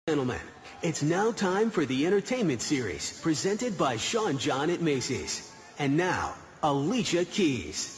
Gentlemen, it's now time for the entertainment series presented by Sean John at Macy's. And now, Alicia Keys.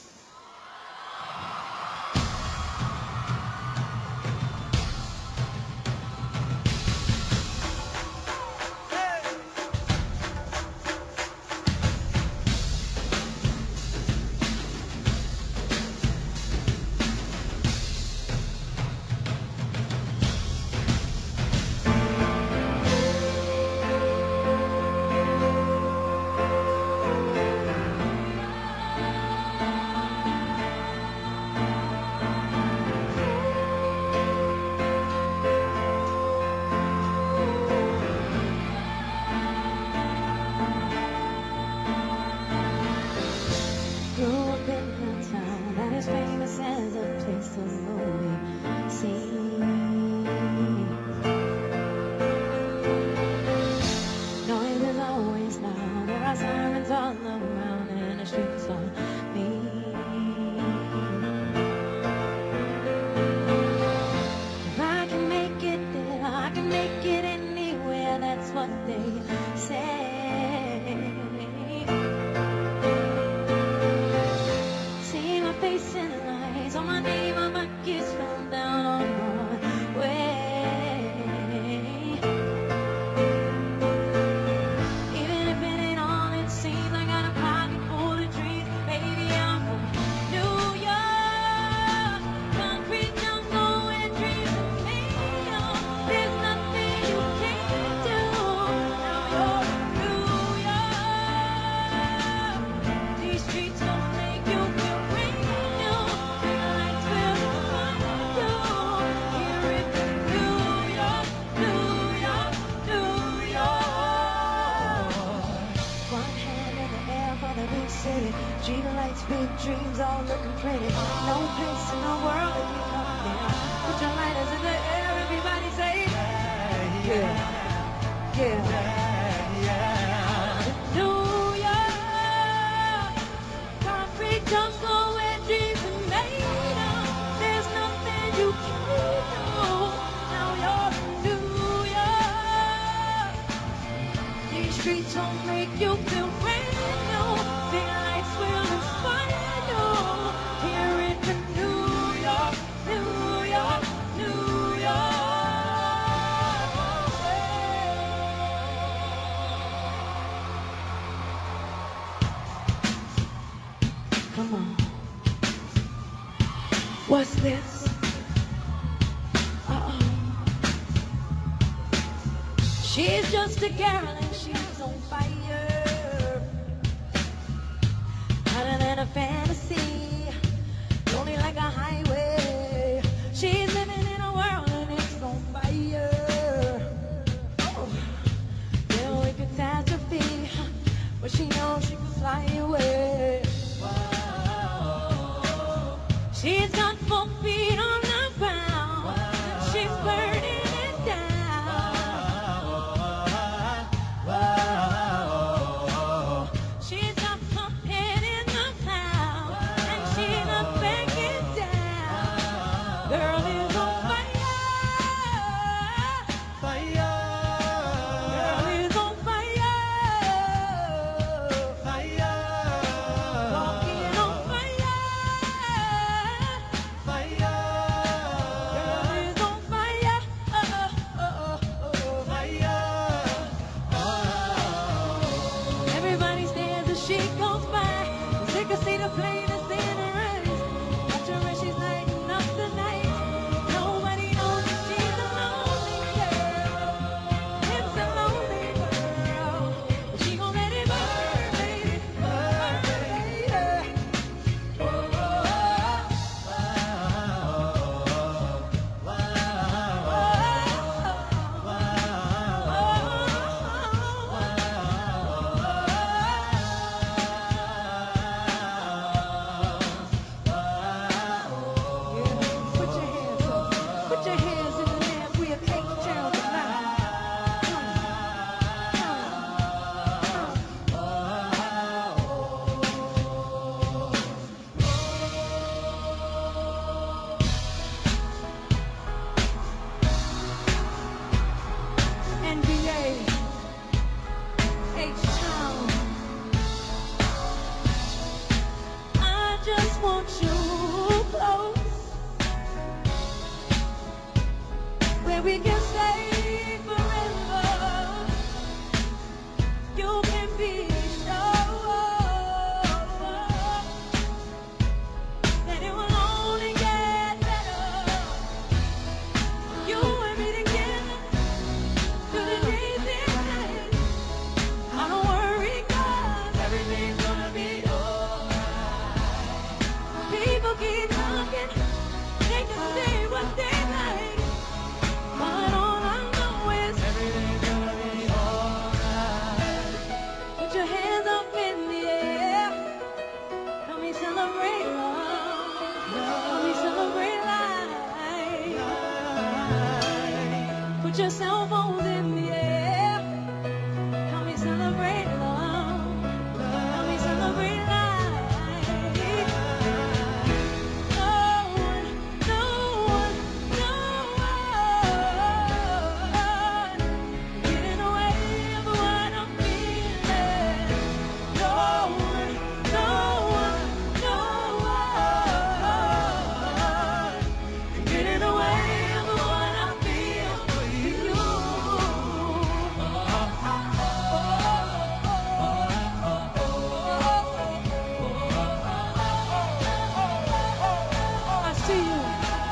What's this? She's just a girl and she's on fire. Hotter than a fantasy, lonely like a highway. She's living in a world and it's on fire. Oh, filled with catastrophe, but she knows she can fly away. She's got 4 feet on the ground. She's burning it down. She's got her head in the clouds. candles in the air. Help me celebrate love. Help me celebrate life. No one, no one, no one getting away of what I'm feeling. No one, no one, no one getting away of what I feel for you. I see you.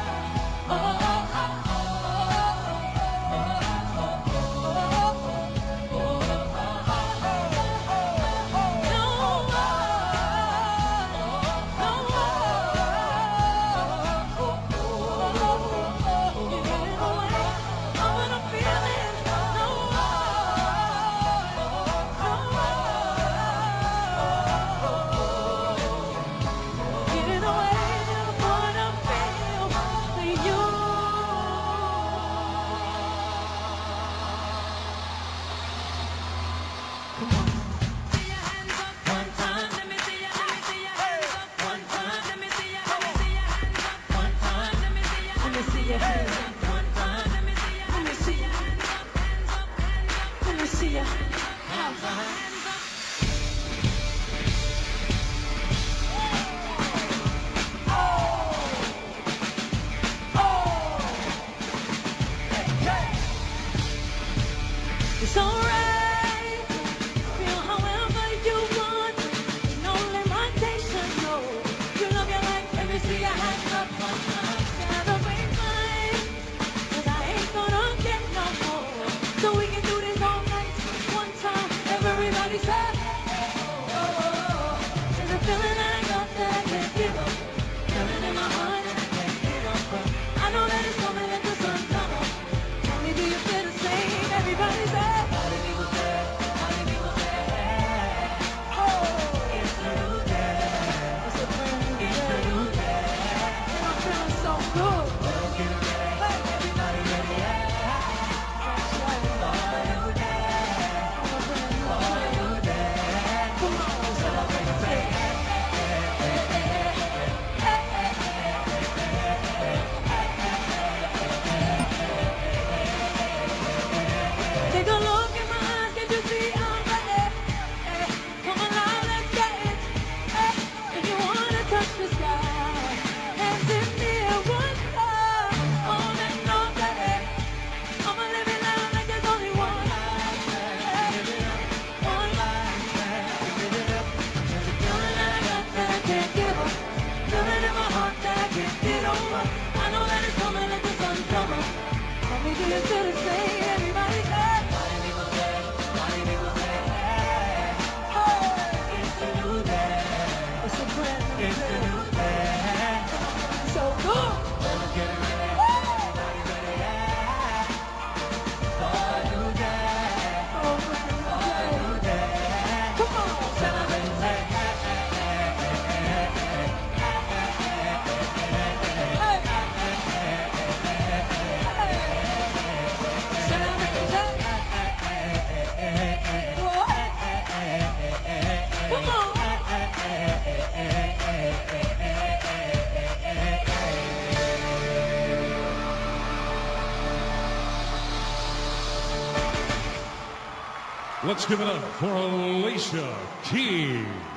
Getting away of what I feel for you. Come on. See your hands up one time. Let me see your hands up one time. Let me see your hands up one time. Let me see your hands up one time. Let me see your hands up, hands up, hands up. Let me see your hands up. It's alright. Feel however you want. No limitation, no. You love your life. Let me see your hands up one time. Celebrate mine. 'Cause I ain't gonna get no more. So we can do this all night. One time. Everybody say, oh. There's a feeling that I got that I can't give up. Feeling in my heart that I can't get up. I know that it's coming at the sun come up. Tell me, do you feel the same? Everybody say, it's a new day. It's a brand new day. And I'm feeling so good. Hey, everybody ready? That's right. A new day. I'm a brand new day. Come on, celebrate. Hey. Take a look in my eyes, can you see I'm ready? Hey, come alive, let's get it. Hey, if you wanna touch the sky, hands in the air, one time. Oh, let's go, baby. I'ma live it loud like there's only one life. Hey, one life. There's a feeling that I got that I can't give up. Feeling in my heart that I can't get over. I know that it's coming, let the sun come up. Tell me, do you feel the same? Everybody say, it's a new day. It's a brand new day. So good. Woo! Oh, brand new day. Come on, celebrate. Hey. Let's give it up for Alicia Keys.